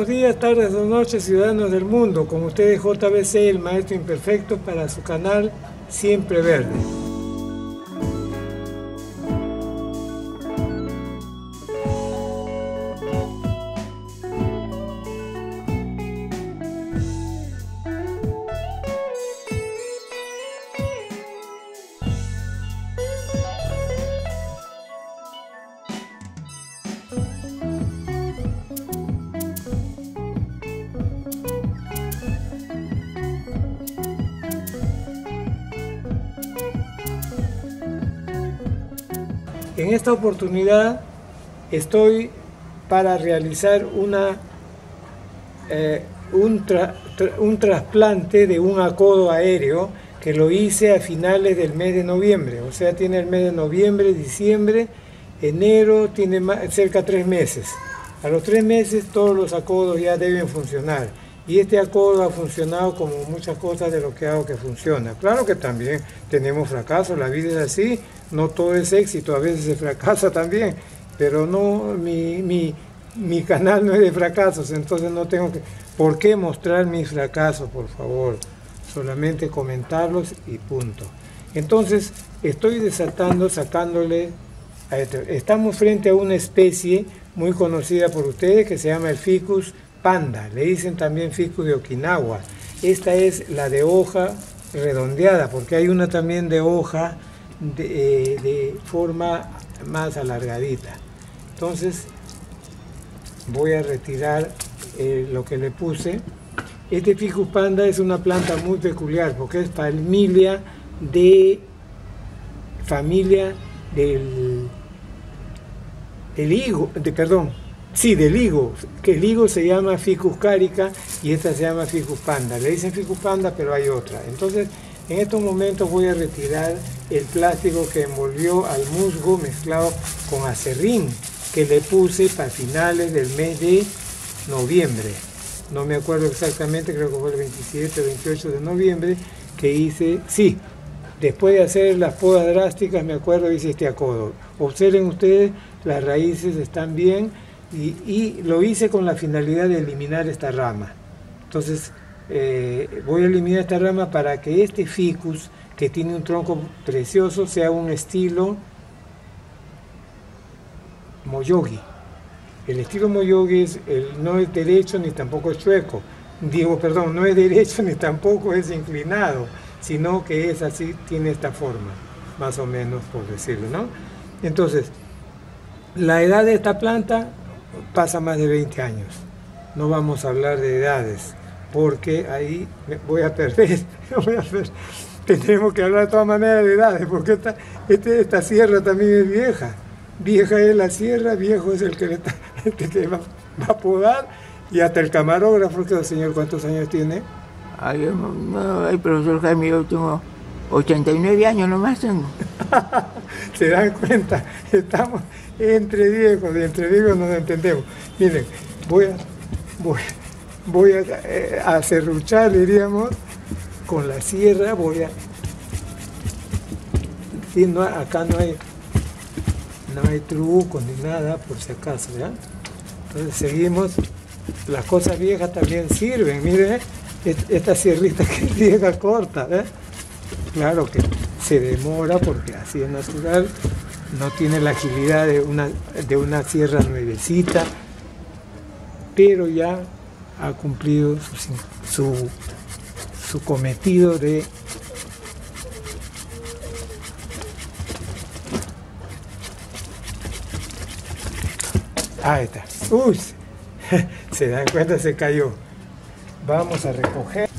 días, tardes o noches, ciudadanos del mundo. Con ustedes JBC, el maestro imperfecto, para su canal Siempre Verde. En esta oportunidad estoy para realizar un trasplante de un acodo aéreo que lo hice a finales del mes de noviembre. O sea, tiene el mes de noviembre, diciembre, enero, tiene cerca de 3 meses. A los 3 meses todos los acodos ya deben funcionar. Y este acodo ha funcionado como muchas cosas de lo que hago que funciona. Claro que también tenemos fracasos, la vida es así, no todo es éxito, a veces se fracasa también, pero no, mi canal no es de fracasos, entonces no tengo por qué mostrar mis fracasos, por favor, solamente comentarlos y punto. Entonces estoy sacándole, estamos frente a una especie muy conocida por ustedes que se llama el Ficus panda, le dicen también Ficus de Okinawa. Esta es la de hoja redondeada, porque hay una también de hoja de forma más alargadita. Entonces voy a retirar lo que le puse. Este Ficus panda es una planta muy peculiar porque es familia del higo, del higo, que el higo se llama Ficus carica y esta se llama Ficus panda. Le dicen Ficus panda, pero hay otra. Entonces, en estos momentos voy a retirar el plástico que envolvió al musgo mezclado con acerrín, que le puse para finales del mes de noviembre. No me acuerdo exactamente, creo que fue el 27 o 28 de noviembre, que hice, sí, después de hacer las podas drásticas, me acuerdo, hice este acodo. Observen ustedes, las raíces están bien, y lo hice con la finalidad de eliminar esta rama. Entonces voy a eliminar esta rama para que este ficus, que tiene un tronco precioso, sea un estilo moyogi. El estilo moyogi no es derecho ni tampoco es chueco. No es derecho ni tampoco es inclinado, sino que es así, tiene esta forma, más o menos, por decirlo, ¿no? Entonces, la edad de esta planta pasa más de 20 años. No vamos a hablar de edades, porque ahí me voy a perder. Tendremos que hablar de todas maneras de edades, porque esta sierra también es vieja. Vieja es la sierra, viejo es el que va a podar, y hasta el camarógrafo, que el señor, ¿cuántos años tiene? Ay, profesor Jaime, yo tengo 89 años nomás tengo. ¿Se dan cuenta? Estamos entre viejos, y entre viejos nos entendemos. Miren, voy a serruchar, diríamos, con la sierra, acá no hay truco ni nada, por si acaso, ¿ya? Entonces seguimos, las cosas viejas también sirven, miren, esta sierrita que es vieja, corta, ¿eh? Claro que se demora porque así es natural, no tiene la agilidad de una sierra nuevecita, pero ya ha cumplido su cometido de ahí está. Uy, se dan cuenta, se cayó. Vamos a recoger.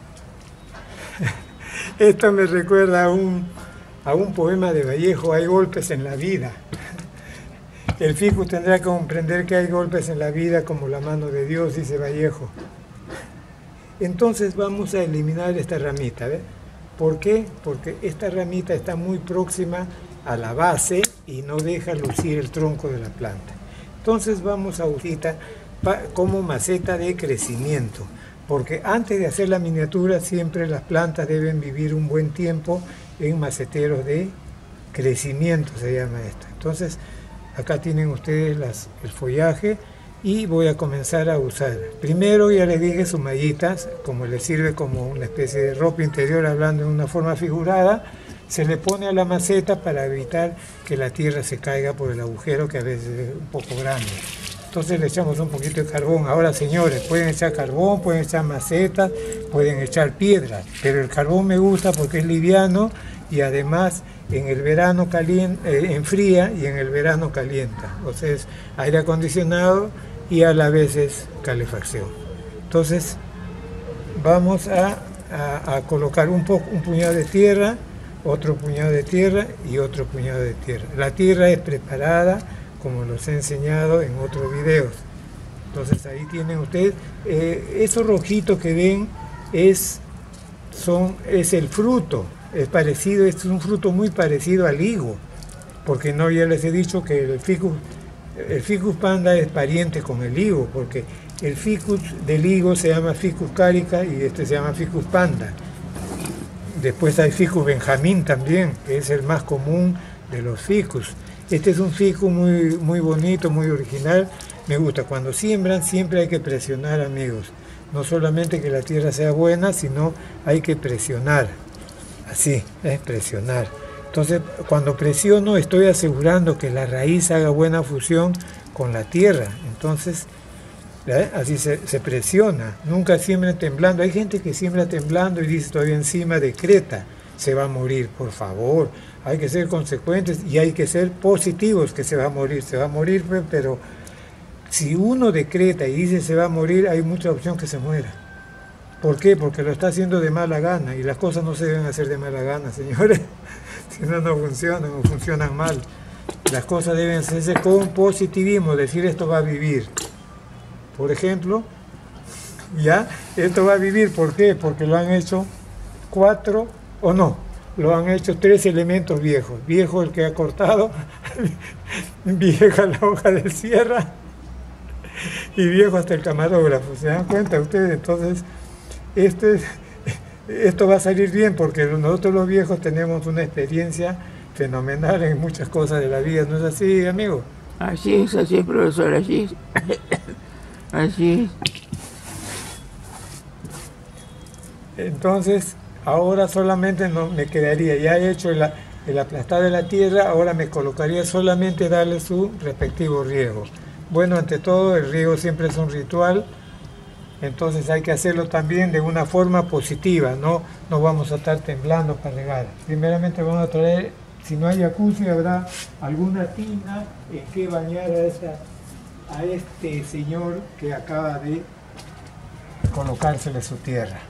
Esto me recuerda a un poema de Vallejo: hay golpes en la vida. El ficus tendrá que comprender que hay golpes en la vida como la mano de Dios, dice Vallejo. Entonces vamos a eliminar esta ramita, ¿ves? ¿Por qué? Porque esta ramita está muy próxima a la base y no deja lucir el tronco de la planta. Entonces vamos a usarla como maceta de crecimiento, porque antes de hacer la miniatura siempre las plantas deben vivir un buen tiempo en maceteros de crecimiento, se llama esto. Entonces acá tienen ustedes el follaje, y voy a comenzar a usar. Primero ya les dije sus mallitas, como les sirve como una especie de ropa interior, hablando de una forma figurada, se le pone a la maceta para evitar que la tierra se caiga por el agujero, que a veces es un poco grande. Entonces le echamos un poquito de carbón. Ahora, señores, pueden echar carbón, pueden echar macetas, pueden echar piedras, pero el carbón me gusta porque es liviano y además en el verano enfría y en el verano calienta. O sea, es aire acondicionado y a la vez es calefacción. Entonces vamos a colocar un puñado de tierra, otro puñado de tierra y otro puñado de tierra. La tierra es preparada como los he enseñado en otros videos. Entonces ahí tienen ustedes, esos rojitos que ven es el fruto, es un fruto muy parecido al higo, porque no, ya les he dicho que el Ficus panda es pariente con el higo, porque el ficus del higo se llama Ficus carica y este se llama Ficus panda. Después hay Ficus benjamín también, que es el más común de los ficus. Este es un ficus muy, muy bonito, muy original. Me gusta. Cuando siembran siempre hay que presionar, amigos. No solamente que la tierra sea buena, sino hay que presionar. Así, presionar. Entonces, cuando presiono, estoy asegurando que la raíz haga buena fusión con la tierra. Entonces, así se presiona. Nunca siembren temblando. Hay gente que siembra temblando y dice todavía encima decreta. Se va a morir, por favor. Hay que ser consecuentes y hay que ser positivos que se va a morir, pero si uno decreta y dice se va a morir, hay mucha opción que se muera. ¿Por qué? Porque lo está haciendo de mala gana y las cosas no se deben hacer de mala gana, señores. Si no, no funcionan o funcionan mal. Las cosas deben hacerse con positivismo, decir esto va a vivir. Por ejemplo, esto va a vivir, ¿por qué? Porque lo han hecho 3 elementos viejos. Viejo el que ha cortado, vieja la hoja de sierra y viejo hasta el camarógrafo. ¿Se dan cuenta ustedes? Entonces, esto va a salir bien porque nosotros los viejos tenemos una experiencia fenomenal en muchas cosas de la vida. ¿No es así, amigo? Así es, profesor, así es. Así es. Entonces, ahora solamente me quedaría, ya he hecho el aplastar de la tierra, ahora me colocaría solamente darle su respectivo riego. Bueno, ante todo, el riego siempre es un ritual, entonces hay que hacerlo también de una forma positiva, no vamos a estar temblando para regar. Primeramente vamos a traer, si no hay jacuzzi, habrá alguna tina en que bañar a este señor que acaba de colocársele su tierra.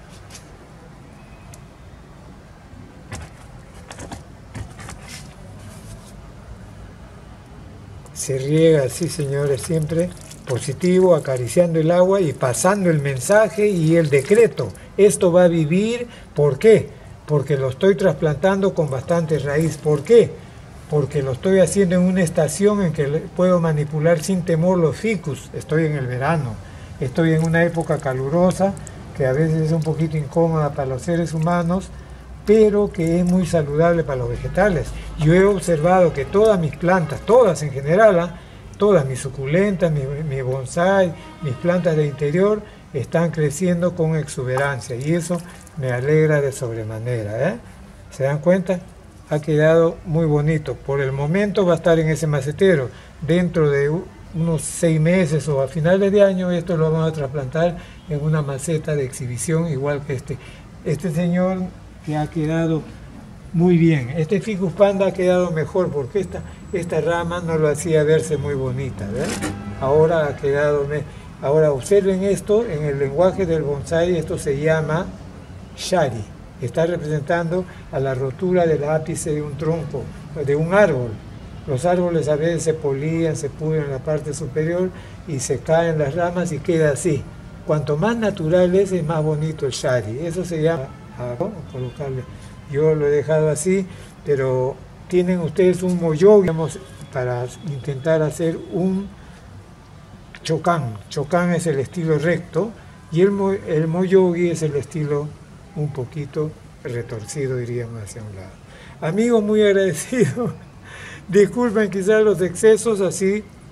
Se riega así, señores, siempre positivo, acariciando el agua y pasando el mensaje y el decreto. Esto va a vivir, ¿por qué? Porque lo estoy trasplantando con bastante raíz. ¿Por qué? Porque lo estoy haciendo en una estación en que puedo manipular sin temor los ficus. Estoy en el verano, estoy en una época calurosa que a veces es un poquito incómoda para los seres humanos, pero que es muy saludable para los vegetales. Yo he observado que todas mis plantas, todas en general, todas mis suculentas, mi bonsai, mis plantas de interior, están creciendo con exuberancia y eso me alegra de sobremanera. ¿Se dan cuenta? Ha quedado muy bonito. Por el momento va a estar en ese macetero. Dentro de unos 6 meses o a finales de año, esto lo vamos a trasplantar en una maceta de exhibición, igual que este señor, que ha quedado muy bien. Este Ficus panda ha quedado mejor porque esta rama no lo hacía verse muy bonita, ¿verdad? Ahora ha quedado. Ahora observen esto, en el lenguaje del bonsai esto se llama shari. Está representando a la rotura del ápice de un tronco, de un árbol. Los árboles a veces se polían, se pudren en la parte superior y se caen las ramas y queda así. Cuanto más natural es más bonito el shari. Eso se llama, colocarle. Yo lo he dejado así, pero tienen ustedes un moyogi, digamos, para intentar hacer un chocán. Chocán es el estilo recto y el moyogi es el estilo un poquito retorcido, diríamos, hacia un lado. Amigos, muy agradecido. Disculpen quizás los excesos, así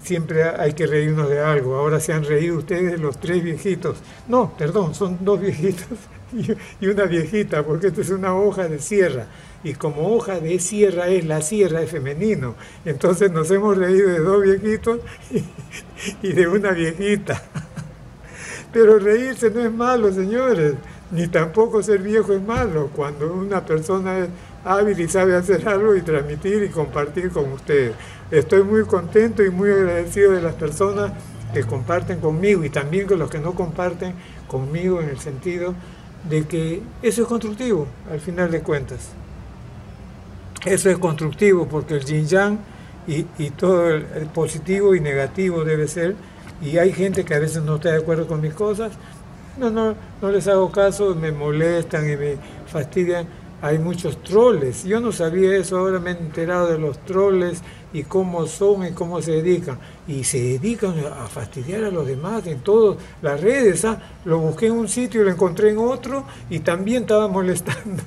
siempre hay que reírnos de algo. Ahora se han reído ustedes los 3 viejitos. No, perdón, son 2 viejitos y una viejita, porque esta es una hoja de sierra. Y como hoja de sierra la sierra es femenino. Entonces nos hemos reído de 2 viejitos y de una viejita. Pero reírse no es malo, señores, ni tampoco ser viejo es malo, cuando una persona es hábil y sabe hacer algo y transmitir y compartir con ustedes. Estoy muy contento y muy agradecido de las personas que comparten conmigo y también con los que no comparten conmigo, en el sentido de que eso es constructivo, al final de cuentas. Eso es constructivo porque el yin-yang y todo el positivo y negativo debe ser. Y hay gente que a veces no está de acuerdo con mis cosas, no les hago caso, me molestan y me fastidian. Hay muchos troles, yo no sabía eso, ahora me he enterado de los troles y cómo son y cómo se dedican. Y se dedican a fastidiar a los demás en todas las redes. Lo busqué en un sitio y lo encontré en otro y también estaba molestando.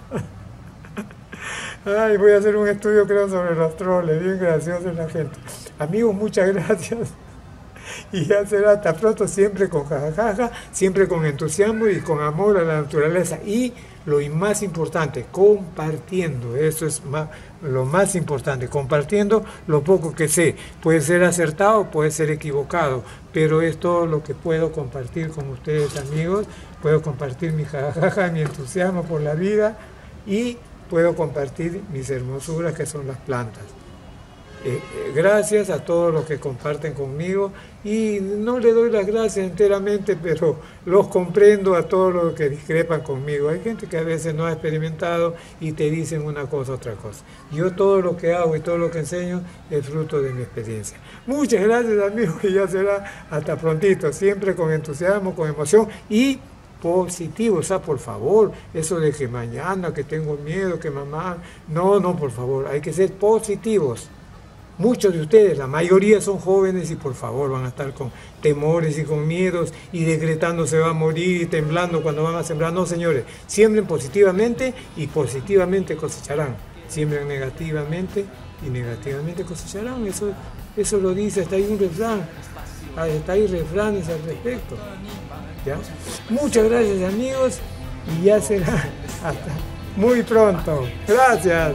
Ay, voy a hacer un estudio, creo, sobre los troles, bien gracioso la gente. Amigos, muchas gracias. Y ya será hasta pronto, siempre con jajaja, siempre con entusiasmo y con amor a la naturaleza. Y lo más importante, compartiendo, eso es lo más importante, compartiendo lo poco que sé. Puede ser acertado, puede ser equivocado, pero es todo lo que puedo compartir con ustedes, amigos. Puedo compartir mi jajaja, mi entusiasmo por la vida y puedo compartir mis hermosuras que son las plantas. Gracias a todos los que comparten conmigo y no le doy las gracias enteramente, pero los comprendo a todos los que discrepan conmigo. Hay gente que a veces no ha experimentado y te dicen una cosa, otra cosa. Yo todo lo que hago y todo lo que enseño es fruto de mi experiencia. Muchas gracias, amigos, y ya será hasta prontito, siempre con entusiasmo, con emoción y positivo. O sea, por favor, eso de que mañana, que tengo miedo, que mamá, no, por favor, hay que ser positivos. Muchos de ustedes, la mayoría son jóvenes y por favor van a estar con temores y con miedos y decretando se va a morir y temblando cuando van a sembrar. No, señores, siembren positivamente y positivamente cosecharán. Siembren negativamente y negativamente cosecharán. Eso lo dice, hasta ahí un refrán. Hasta ahí refranes al respecto. ¿Ya? Muchas gracias, amigos, y ya será hasta muy pronto. Gracias.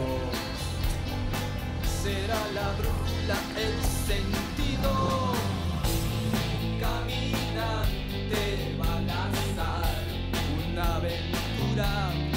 Será la brújula el sentido, caminante va a lanzar una aventura.